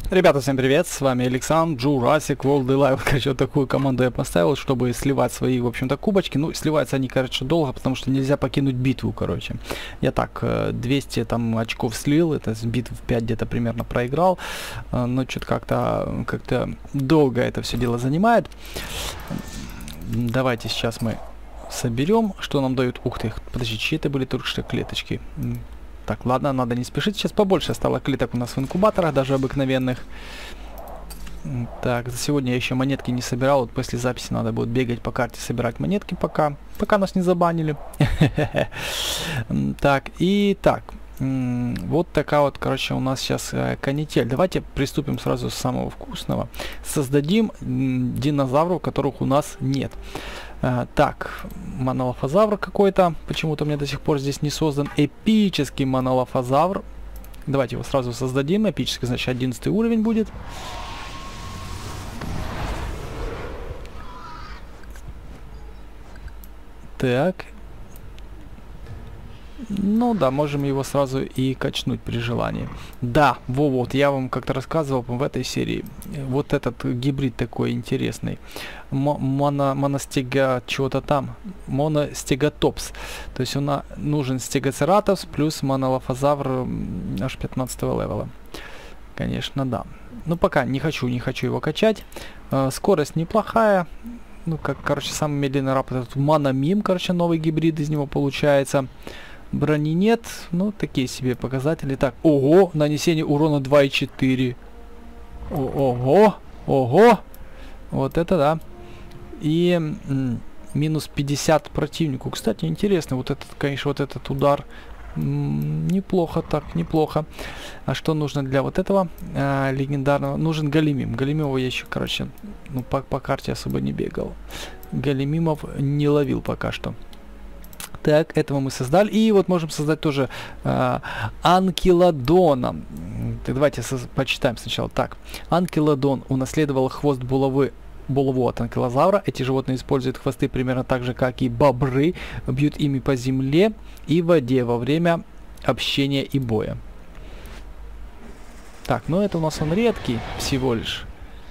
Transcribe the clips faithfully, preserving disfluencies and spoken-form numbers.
Ребята, всем привет, с вами Александр, Jurassic World Live. Короче, вот такую команду я поставил, чтобы сливать свои, в общем-то, кубочки. Ну, сливаются они, короче, долго, потому что нельзя покинуть битву, короче. Я так, двести там очков слил, это с битв пять где-то примерно проиграл. Но что-то как-то как-то долго это все дело занимает. Давайте сейчас мы соберем, что нам дают. Ух ты, подожди, чьи это были только что клеточки? Так, ладно, надо не спешить. Сейчас побольше стало клеток у нас в инкубаторах, даже обыкновенных. Так, за сегодня я еще монетки не собирал. Вот после записи надо будет бегать по карте, собирать монетки пока. Пока нас не забанили. Так, и так. Вот такая вот, короче, у нас сейчас канитель. Давайте приступим сразу с самого вкусного. Создадим динозавров, которых у нас нет. Uh, так, монолофозавр какой-то. Почему-то у меня до сих пор здесь не создан. Эпический монолофозавр. Давайте его сразу создадим. Эпический, значит, одиннадцатый уровень будет. Так. Ну да, можем его сразу и качнуть при желании. Да, во, вот, я вам как-то рассказывал в этой серии. Вот этот гибрид такой интересный. Моно, моностега чего-то там. Моностегатопс. То есть он нужен стегоцератопс плюс монолофозавр аж пятнадцатого левела. Конечно, да. Ну пока не хочу, не хочу его качать. Э, скорость неплохая. Ну, как, короче, самый медленный раб этот мономим, короче, новый гибрид из него получается. Брони нет, ну, такие себе показатели. Так, ого, нанесение урона два и четыре. Ого, ого, вот это да. И минус пятьдесят противнику. Кстати, интересно, вот этот, конечно, вот этот удар. Неплохо так, неплохо. А что нужно для вот этого а, легендарного? Нужен Галимим. Галимимова я еще, короче, ну, по, по карте особо не бегал. Галимимов не ловил пока что. Так, этого мы создали. И вот можем создать тоже а, Анкилодона. Так, давайте почитаем сначала. Так, Анкилодон унаследовал хвост булавы булаву от анкилозавра. Эти животные используют хвосты примерно так же, как и бобры. Бьют ими по земле и воде во время общения и боя. Так, ну это у нас он редкий всего лишь.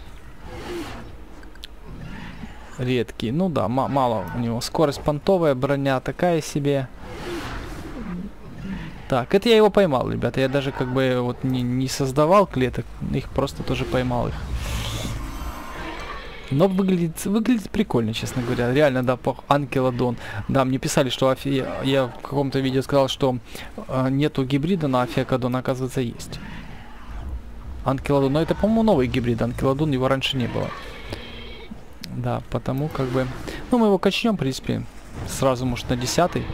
Редкий. Ну да, мало у него. Скорость понтовая, броня такая себе. Так, это я его поймал, ребята. Я даже как бы вот не, не создавал клеток. Их просто тоже поймал их. Но выглядит, выглядит прикольно, честно говоря. Реально, да, по Анкилодон. Да, мне писали, что афи... я в каком-то видео сказал, что э, нету гибрида, но Афиакодон, оказывается, есть. Анкилодон. Но это, по-моему, новый гибрид. Анкилодон, его раньше не было. Да, потому как бы... Ну, мы его качнем, в принципе. Сразу, может, на десятый.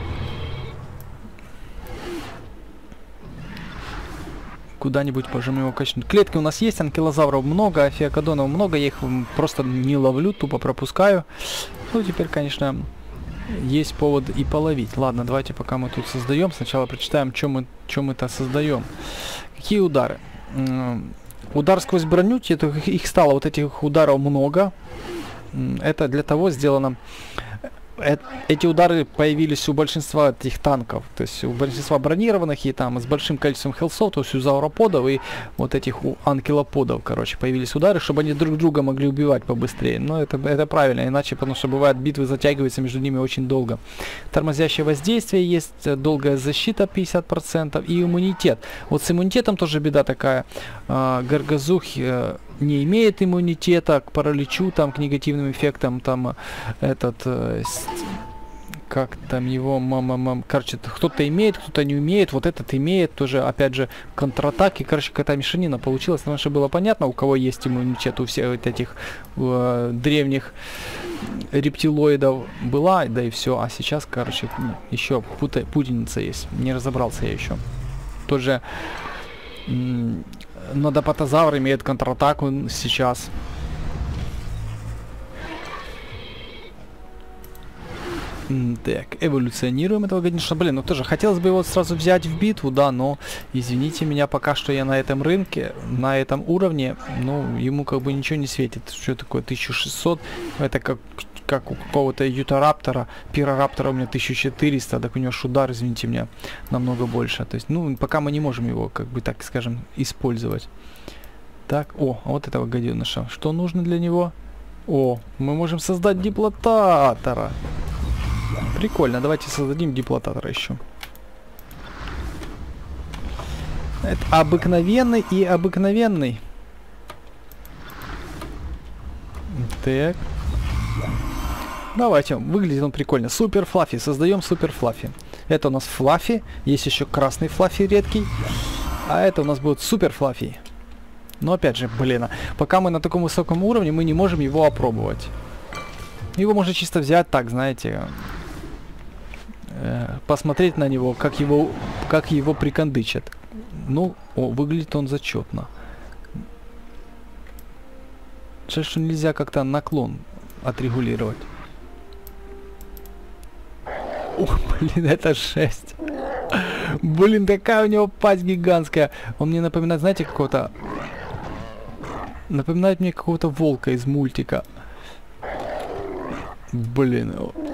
Куда-нибудь можем его качнуть. Клетки у нас есть, анкилозавров много, афиакодонов много, я их просто не ловлю, тупо пропускаю. Ну, теперь, конечно, есть повод и половить. Ладно, давайте пока мы тут создаем, сначала прочитаем, что мы, что мы-то создаем. Какие удары? Удар сквозь броню, их стало, вот этих ударов много. Это для того сделано... Эти удары появились у большинства этих танков, то есть у большинства бронированных и там с большим количеством хелсов, то есть у зауроподов и вот этих у анкилоподов, короче, появились удары, чтобы они друг друга могли убивать побыстрее. Но это, это правильно, иначе, потому что бывает, битвы затягиваются между ними очень долго. Тормозящее воздействие есть, долгая защита пятьдесят процентов и иммунитет. Вот с иммунитетом тоже беда такая. Горгазух не имеет иммунитета к параличу, там, к негативным эффектам, там, этот, э, как там его, мама, короче, кто-то имеет, кто-то не умеет, вот этот имеет, тоже, опять же, контратаки, короче, какая-то мешанина получилась, потому что было понятно, у кого есть иммунитет, у всех вот этих э, древних рептилоидов была, да и все, а сейчас, короче, еще пута, путаница есть, не разобрался я еще. Тоже... Нодопатозавр имеет контратаку сейчас. Так, эволюционируем этого, конечно, блин, ну тоже хотелось бы его сразу взять в битву, да, но, извините меня, пока что я на этом рынке, на этом уровне, ну, ему как бы ничего не светит. Что такое тысяча шестьсот? Это как как у какого-то ютараптора, пирораптора у меня тысяча четыреста, так у него шудар, извините меня, намного больше. То есть, ну, пока мы не можем его, как бы так скажем, использовать. Так, о, а вот этого гаденыша. Что нужно для него? О, мы можем создать диплотатора. Прикольно, давайте создадим диплотатора еще. Это обыкновенный и обыкновенный. Так. Давайте, выглядит он прикольно. Супер Флаффи, создаем Супер Флаффи. Это у нас Флаффи, есть еще красный Флаффи редкий. А это у нас будет Супер Флаффи. Но опять же, блин, пока мы на таком высоком уровне, мы не можем его опробовать. Его можно чисто взять так, знаете, э, посмотреть на него, как его, как его прикондычат. Ну, о, выглядит он зачетно. Жаль, что нельзя как-то наклон отрегулировать. Ох, блин, это жесть. Блин, такая у него пасть гигантская. Он мне напоминает, знаете, какого-то... Напоминает мне какого-то волка из мультика. Блин.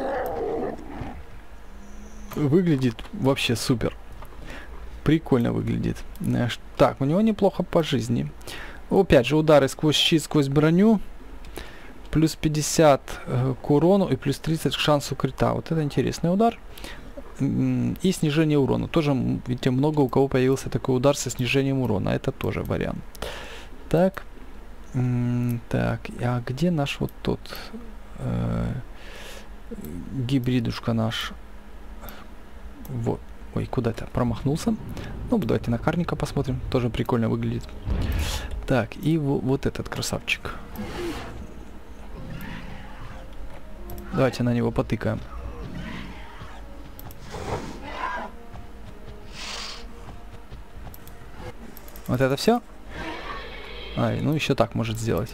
Выглядит вообще супер. Прикольно выглядит. Так, у него неплохо по жизни. Опять же, удары сквозь щит, сквозь броню. Плюс пятьдесят э, к урону и плюс тридцать к шансу крита. Вот это интересный удар. И снижение урона. Тоже, видите, много у кого появился такой удар со снижением урона. Это тоже вариант. Так. Так, а где наш вот тот э, гибридушка наш? Вот. Ой, куда-то промахнулся. Ну, давайте на карника посмотрим. Тоже прикольно выглядит. Так, и вот этот красавчик. Давайте на него потыкаем. Вот это все? А, ну еще так может сделать.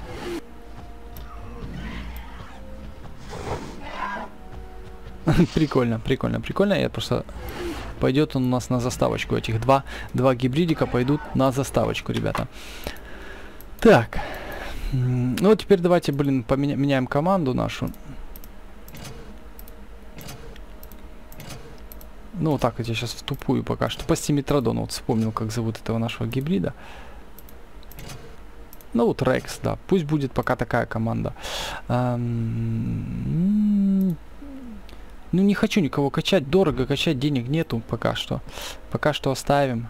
Прикольно, прикольно, прикольно. Я просто... Пойдет он у нас на заставочку. Этих два, два гибридика пойдут на заставочку, ребята. Так. Ну, теперь давайте, блин, поменя меняем команду нашу. Ну, вот так вот я сейчас в тупую пока что. По Стимитродону. Вот вспомнил, как зовут этого нашего гибрида. Ну, вот Рекс, да. Пусть будет пока такая команда. Эм... Ну, не хочу никого качать. Дорого качать, денег нету пока что. Пока что оставим.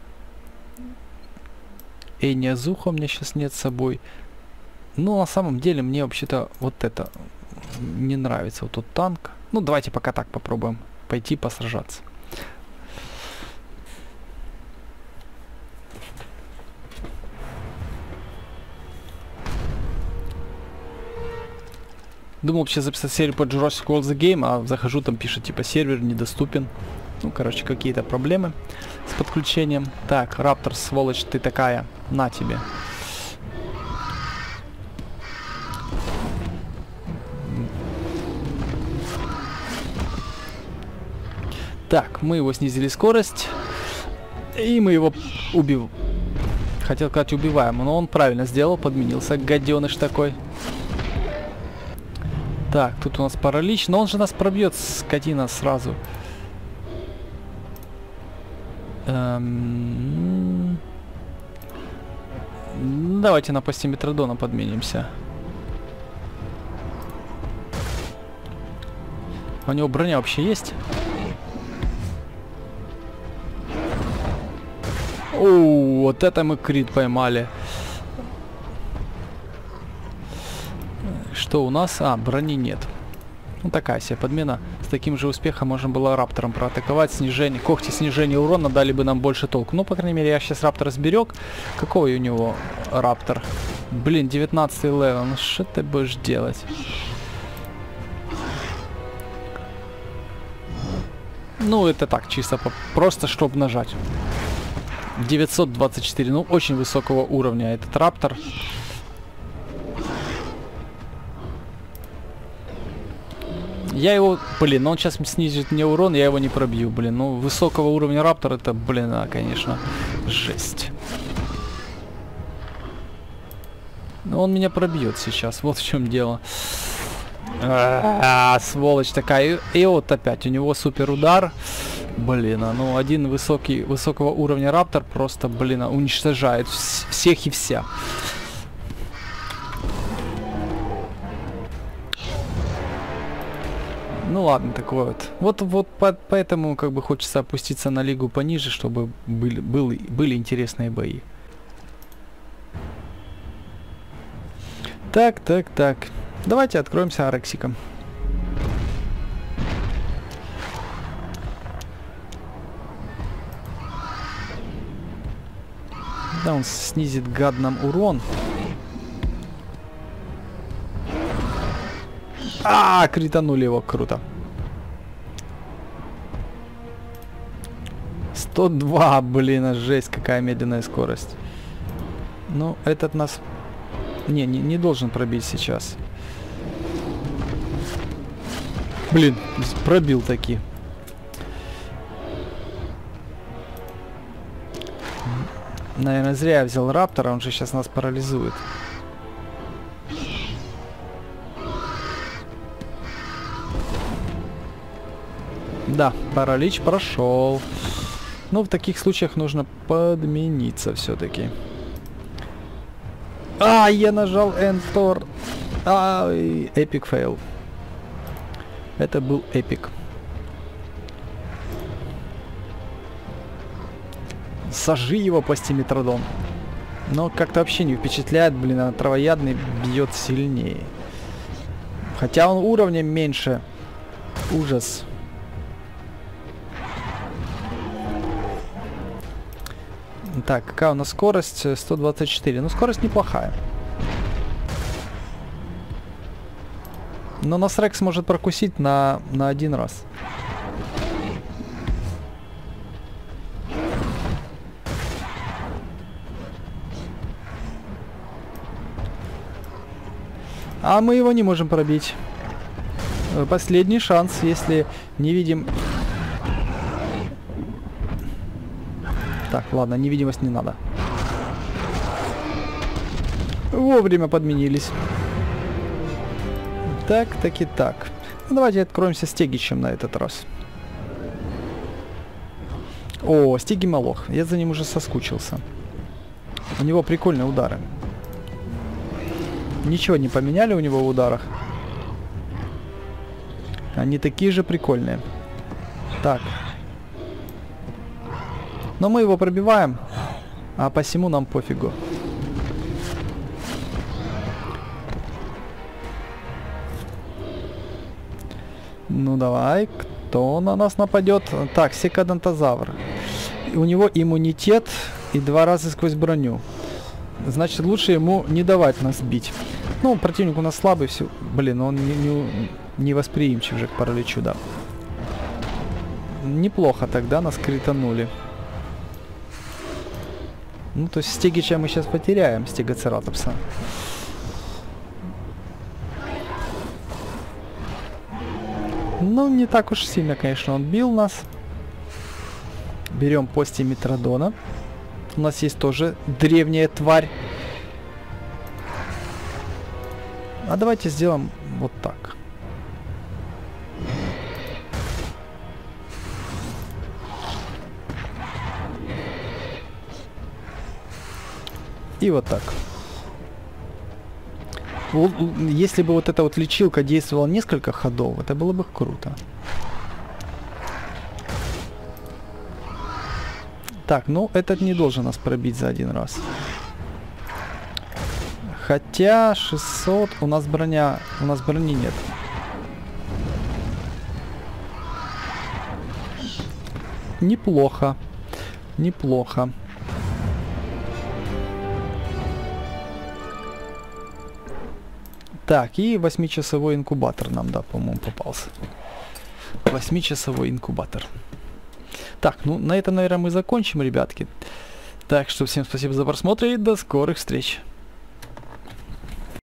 Эйня Зуха у меня сейчас нет с собой. Ну, на самом деле, мне вообще-то вот это не нравится. Вот тот танк. Ну, давайте пока так попробуем пойти посражаться. Думал вообще записать серию по Jurassic World The Game, а захожу, там пишет, типа, сервер недоступен. Ну, короче, какие-то проблемы с подключением. Так, Раптор, сволочь ты такая. На тебе. Так, мы его снизили скорость. И мы его убив... Хотел сказать убиваем, но он правильно сделал, подменился. Гаденыш такой. Так, тут у нас паралич, но он же нас пробьет, скотина, сразу. Эм... Давайте на Постиметродона подменимся. У него броня вообще есть? О, вот это мы крит поймали. Что у нас? А, брони нет. Ну, такая себе подмена. С таким же успехом можно было Раптором проатаковать. Снижение, когти снижения урона дали бы нам больше толку. Ну, по крайней мере, я сейчас Раптора сберег. Какой у него Раптор? Блин, девятнадцатый левел. Ну, что ты будешь делать? Ну, это так, чисто по просто, чтобы нажать. девятьсот двадцать четыре. Ну, очень высокого уровня этот Раптор. Я его, блин, он сейчас снизит мне урон, я его не пробью, блин. Ну, высокого уровня Раптор это, блин, а, конечно, жесть. Но он меня пробьет сейчас, вот в чем дело. А-а-а, сволочь такая. И, и вот опять у него супер удар. Блин, а ну один высокий, высокого уровня раптор просто, блин, уничтожает вс всех и вся. Ну ладно, такое вот. Вот, вот по поэтому как бы хочется опуститься на лигу пониже, чтобы были, были, были интересные бои. Так, так, так. Давайте откроемся Арексиком. Да, он снизит гад нам урон. А, кританули его, круто. сто два, блин, жесть, какая медленная скорость. Ну, этот нас... Не, не, не должен пробить сейчас. Блин, пробил таки. Наверное, зря я взял раптора, он же сейчас нас парализует. Да, паралич прошел. Но в таких случаях нужно подмениться все-таки. А, я нажал Enter. Ай, эпик фейл. Это был эпик. Сожи его, пастиметродон. Но как-то вообще не впечатляет, блин, а травоядный бьет сильнее. Хотя он уровнем меньше. Ужас. Так, какая у нас скорость? сто двадцать четыре. Ну, скорость неплохая. Но нас Рекс может прокусить на, на один раз. А мы его не можем пробить. Последний шанс, если не видим... Так, ладно, невидимость не надо. Вовремя подменились. Так, так и так. Ну, давайте откроемся Стегичем на этот раз. О, Стеги Молох. Я за ним уже соскучился. У него прикольные удары. Ничего не поменяли у него в ударах. Они такие же прикольные. Так. Но мы его пробиваем, а посему нам пофигу. Ну давай, кто на нас нападет? Так, секадентозавр. У него иммунитет и два раза сквозь броню. Значит, лучше ему не давать нас бить. Ну, противник у нас слабый, все. Блин, он не, не, не восприимчив же к параличу, да. Неплохо тогда нас кританули. Ну, то есть Стегича мы сейчас потеряем, Стегоцератопса. Ну, не так уж сильно, конечно, он бил нас. Берем постиметродона. У нас есть тоже древняя тварь. А давайте сделаем вот так. И вот так. Если бы вот эта вот лечилка действовала несколько ходов, это было бы круто. Так, ну этот не должен нас пробить за один раз. Хотя шестьсот, у нас броня, у нас брони нет. Неплохо. Неплохо. Так, и восьмичасовой инкубатор нам, да, по-моему, попался. Восьмичасовой инкубатор. Так, ну на этом, наверное, мы закончим, ребятки. Так что всем спасибо за просмотр и до скорых встреч.